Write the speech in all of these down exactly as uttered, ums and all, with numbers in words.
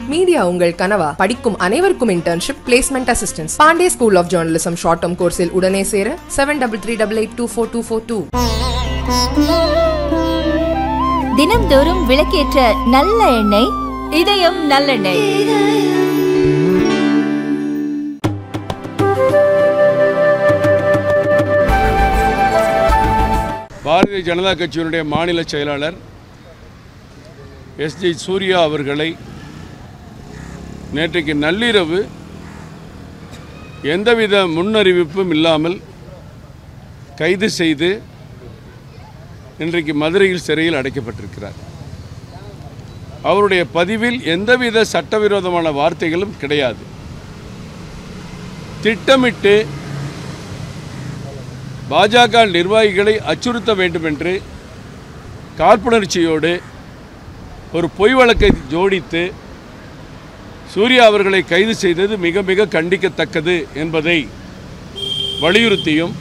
Media உங்கள் கனவா? படிக்கும் அனைவருக்கும் internship, placement assistance. Pandey school of journalism short term கோர்ஸில் உடனே சேர seven double three double eight two four two four two. தினம்தோறும் விளக்கேற்ற நல்ல எண்ணெய் இதயம் நல்லெண்ணெய். பாரதிய ஜனதா கட்சியினுடைய மாநில செயலாளர் எஸ் ஜி சூர்யா அவர்களை நேற்றைக்கு நள்ளிரவு எந்தவித முன்னறிவிப்பும் இல்லாமல் கைது செய்து இன்றைக்கு மதுரையில் சிறையில் அடைக்கப்பட்டிருக்கிறார். அவருடைய பதிவில் எந்தவித சட்டவிரோதமான வார்த்தைகளும் கிடையாது. திட்டமிட்டு பாஜக நிர்வாகிகளை அச்சுறுத்த வேண்டும் என்று காழ்ப்புணர்ச்சியோடு ஒரு பொய் வழக்கை ஜோடித்து சூர்யா அவர்களை கைது செய்தது மிக மிக கண்டிக்கத்தக்கது என்பதை வலியுறுத்தியும்,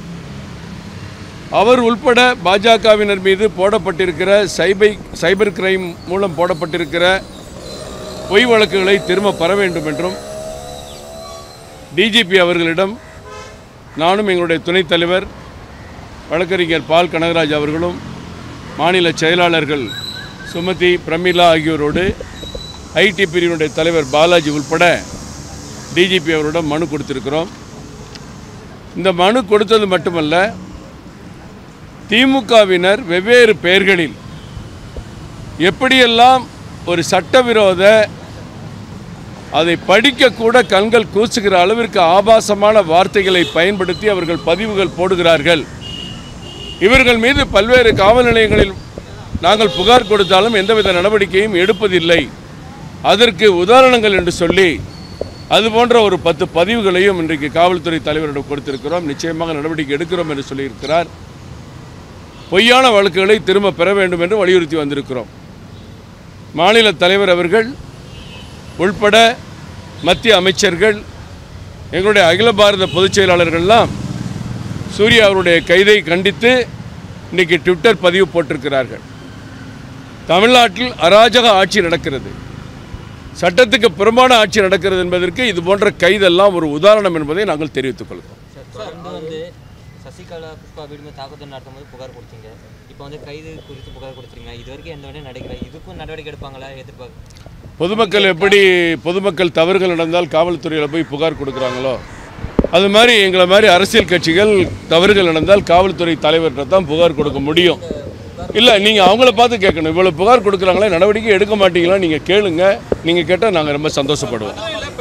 அவர் உள்பட பாஜகவினர் மீது போடப்பட்டிருக்கிற சைபை சைபர் கிரைம் மூலம் போடப்பட்டிருக்கிற பொய் வழக்குகளை திரும்ப பெற வேண்டும் என்றும் டிஜிபி அவர்களிடம் நானும் எங்களுடைய துணைத் தலைவர் வழக்கறிஞர் பால் கனகராஜ் அவர்களும் மாநில செயலாளர்கள் சுமதி பிரமிளா ஆகியோரோடு ஐடி பிரிவினுடைய தலைவர் பாலாஜி உள்பட டிஜிபி அவரிடம் மனு கொடுத்திருக்கிறோம். இந்த மனு கொடுத்தது மட்டுமல்ல, திமுகவினர் வெவ்வேறு பெயர்களில் எப்படியெல்லாம் ஒரு சட்டவிரோத, அதை படிக்கக்கூட கண்கள் கூசுகிற அளவிற்கு ஆபாசமான வார்த்தைகளை பயன்படுத்தி அவர்கள் பதிவுகள் போடுகிறார்கள். இவர்கள் மீது பல்வேறு காவல் நிலையங்களில் நாங்கள் புகார் கொடுத்தாலும் எந்தவித நடவடிக்கையும் எடுப்பதில்லை. அதற்கு உதாரணங்கள் என்று சொல்லி அதுபோன்ற ஒரு பத்து பதிவுகளையும் இன்றைக்கு காவல்துறை தலைவரிடம் கொடுத்திருக்கிறோம். நிச்சயமாக நடவடிக்கை எடுக்கிறோம் என்று சொல்லியிருக்கிறார். பொய்யான வழக்குகளை திரும்ப பெற வேண்டும் என்று வலியுறுத்தி வந்திருக்கிறோம். மாநில தலைவர் அவர்கள் உள்பட மத்திய அமைச்சர்கள், எங்களுடைய அகில பாரத பொதுச் செயலாளர்கள்லாம் சூர்யா அவருடைய கைதை கண்டித்து இன்றைக்கி ட்விட்டர் பதிவு போட்டிருக்கிறார்கள். தமிழ்நாட்டில் அராஜக ஆட்சி நடக்கிறது, சட்டத்துக்கு புறம்பான ஆட்சி நடக்கிறது என்பதற்கு இது போன்ற கைதெல்லாம் ஒரு உதாரணம் என்பதை நாங்கள் தெரிவித்துக் கொள்கிறோம். சசிகலா புஷ்பா வீடு மீது தாக்குதல் நடத்தும் போது புகார் கொடுத்தீங்க, இப்போ வந்து கைது குறித்து புகார் கொடுத்துருங்க. இது வரைக்கும் எந்த வரையும் நடக்கல, இதுக்கும் நடவடிக்கை எடுப்பாங்களா எதிர்பார்க்க? பொதுமக்கள் எப்படி பொதுமக்கள் தவறுகள் நடந்தால் காவல்துறையில் போய் புகார் கொடுக்குறாங்களோ, அது மாதிரி எங்களை மாதிரி அரசியல் கட்சிகள் தவறுகள் நடந்தால் காவல்துறை தலைவர்கிட்ட தான் புகார் கொடுக்க முடியும். இல்லை, நீங்கள் அவங்கள பார்த்து கேட்கணும். இவ்வளோ புகார் கொடுக்குறாங்களே, நடவடிக்கை எடுக்க மாட்டீங்களா? நீங்கள் கேளுங்க. நீங்கள் கேட்டால் நாங்கள் ரொம்ப சந்தோஷப்படுவோம்.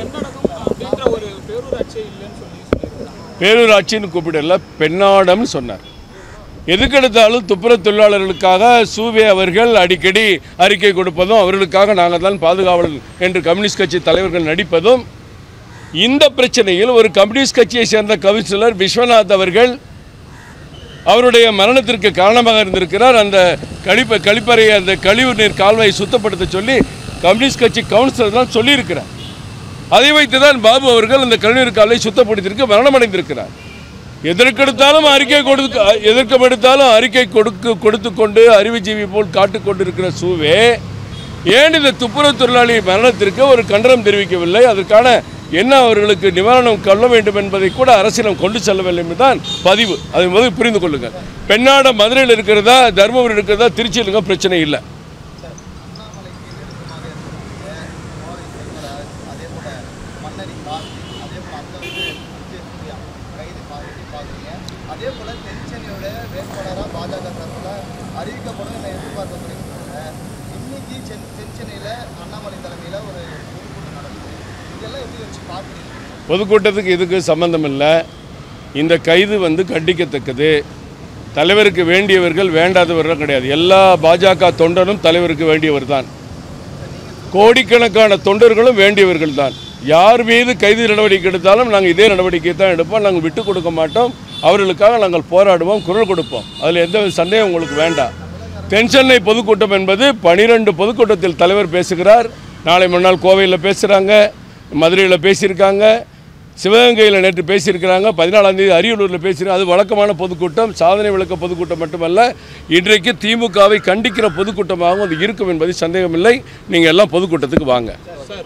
பேரூராட்சின்னு கூப்பிடல, பெண்ணாடம்னு சொன்னார். எதுக்கெடுத்தாலும் துப்புரவு தொழிலாளர்களுக்காக சூவே அவர்கள் அடிக்கடி அறிக்கை கொடுப்பதும், அவர்களுக்காக நாங்கள் தான் பாதுகாவலர் என்று கம்யூனிஸ்ட் கட்சி தலைவர்கள் நடிப்பதும், இந்த பிரச்சனையில் ஒரு கம்யூனிஸ்ட் கட்சியை சேர்ந்த கவுன்சிலர் விஸ்வநாத் அவர்கள் அவருடைய மரணத்திற்கு காரணமாக இருந்திருக்கிறார். அந்த கழிப்ப கழிப்பறையை அந்த கழிவு நீர் கால்வாயை சுத்தப்படுத்த சொல்லி கம்யூனிஸ்ட் கட்சி கவுன்சிலர் தான் சொல்லியிருக்கிறார். அதை வைத்து தான் பாபு அவர்கள் அந்த கழிவுநீர் கால்வாயை சுத்தப்படுத்தியிருக்க மரணமடைந்திருக்கிறார். எதற்கெடுத்தாலும் அறிக்கை கொடுக்க எதற்கெடுத்தாலும் அறிக்கை கொடுக்க கொடுத்து கொண்டு அறிவுஜீவி போல் காட்டுக் கொண்டிருக்கிற சூவே ஏன் இந்த துப்புரவு தொழிலாளி மரணத்திற்கு ஒரு கண்டனம் தெரிவிக்கவில்லை? அதற்கான என்ன அவர்களுக்கு நிவாரணம் கொள்ள வேண்டும் என்பதை கூட அரசிடம் கொண்டு செல்லவில்லை என்பதுதான் பதிவு. அதை முதல் புரிந்து கொள்ளுங்கள். பெண்ணாட மதுரையில் இருக்கிறதா, தர்மபுரி இருக்கிறதா, திருச்சியில் இருக்க பிரச்சனை இல்லை. பொதுக்கூட்டத்துக்கு இதுக்கு சம்பந்தம் இல்லை. இந்த கைது வந்து கண்டிக்கத்தக்கது. தலைவருக்கு வேண்டியவர்கள் வேண்டாதவர்கள் கிடையாது. எல்லா பாஜக தொண்டரும் தலைவருக்கு வேண்டியவர் தான். கோடிக்கணக்கான தொண்டர்களும் வேண்டியவர்கள் தான். யார் மீது கைது நடவடிக்கை எடுத்தாலும் நாங்கள் இதே நடவடிக்கை தான் எடுப்போம். நாங்கள் விட்டு கொடுக்க மாட்டோம். அவர்களுக்காக நாங்கள் போராடுவோம், குரல் கொடுப்போம். அதில் எந்த சந்தேகம் உங்களுக்கு வேண்டாம். தென்சென்னை பொதுக்கூட்டம் என்பது பனிரெண்டு பொதுக்கூட்டத்தில் தலைவர் பேசுகிறார். நாளை மறுநாள் கோவையில் பேசுகிறாங்க, மதுரையில் பேசியிருக்காங்க, சிவகங்கையில் நேற்று பேசியிருக்கிறாங்க, பதினாலாம் தேதி அரியலூரில் பேசியிருக்காங்க. அது வழக்கமான பொதுக்கூட்டம், சாதனை விளக்க பொதுக்கூட்டம் மட்டுமல்ல, இன்றைக்கு திமுகவை கண்டிக்கிற பொதுக்கூட்டமாகவும் அது இருக்கும் என்பது சந்தேகமில்லை. நீங்கள் எல்லாம் பொதுக்கூட்டத்துக்கு வாங்க.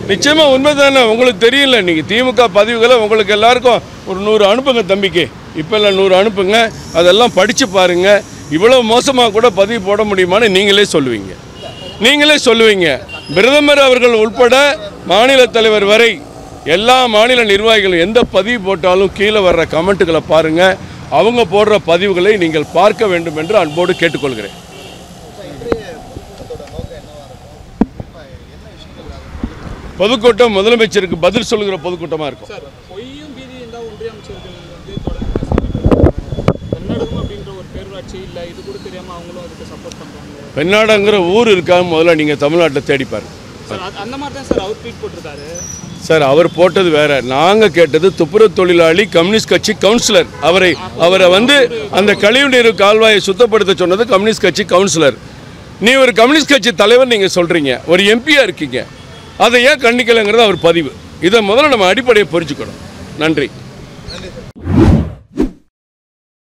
நிச்சயமாக உண்மை தானே. உங்களுக்கு தெரியல, நீங்கள் திமுக பதிவுகளை உங்களுக்கு எல்லாருக்கும் ஒரு நூறு அனுப்புங்க தம்பிக்கு, இப்போ இல்லை நூறு அனுப்புங்க, அதெல்லாம் படித்து பாருங்கள். இவ்வளோ மோசமாக கூட பதிவு போட முடியுமான்னு நீங்களே சொல்லுவீங்க நீங்களே சொல்லுவீங்க பிரதமர் அவர்கள் உட்பட மாநில தலைவர் வரை எல்லா மாநில நிர்வாகிகள் எந்த பதிவு போட்டாலும் கீழே வர்ற கமெண்ட்டுகளை பாருங்கள். அவங்க போடுற பதிவுகளை நீங்கள் பார்க்க வேண்டும் என்று அன்போடு கேட்டுக்கொள்கிறேன். பொதுக்கூட்டம் முதலமைச்சருக்கு பதில் சொல்லுகிற பொதுக்கூட்டமாக இருக்கும். பெண்ணாடங்கிற ஊர் இருக்காங்க, முதல்ல நீங்கள் தமிழ்நாட்டில் தேடிப்பார். சார் அவர் போட்டது வேற, நாங்கள் கேட்டது துப்புரவு தொழிலாளி கம்யூனிஸ்ட் கட்சி கவுன்சிலர். அவரை அவரை வந்து அந்த கழிவுநீர் கால்வாயை சுத்தப்படுத்த சொன்னது கம்யூனிஸ்ட் கட்சி கவுன்சிலர். நீ ஒரு கம்யூனிஸ்ட் கட்சி தலைவர் நீங்கள் சொல்கிறீங்க, ஒரு எம்பியாக இருக்கீங்க, அதை ஏன் கண்டிக்கலைங்கிறது அவர் பதிவு. இதை முதல்ல நம்ம அடிப்படையை புரிஞ்சுக்கணும். நன்றி.